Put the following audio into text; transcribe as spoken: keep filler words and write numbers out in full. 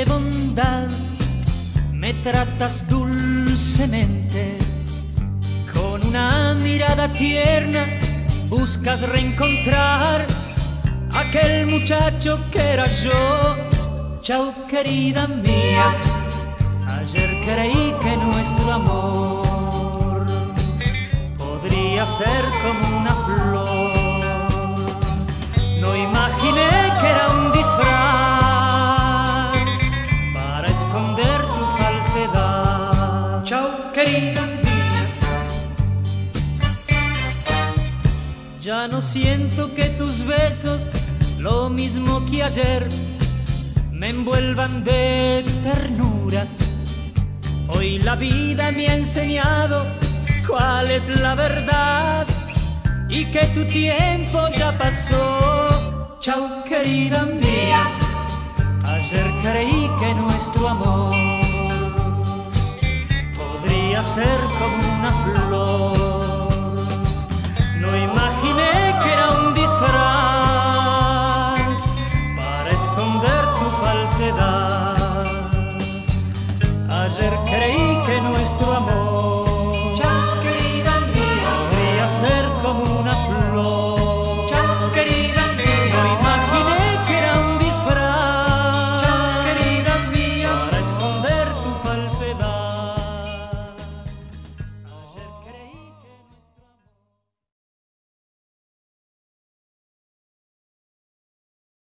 de bondad, me tratas dulcemente. Con una mirada tierna buscas reencontrar aquel muchacho que era yo. Chao, querida mía, ayer creí que nuestro amor podría ser como una flor. No imaginé que era un disfraz para esconder tu falsedad. Chao, querida mía, ya no siento que tus besos, lo mismo que ayer, me envuelvan de ternura. Hoy la vida me ha enseñado cuál es la verdad y que tu tiempo ya pasó. Chao, querida mía, ayer creí que nuestro amor podría ser como una flor. No imaginé que era un disfraz para esconder tu falsedad.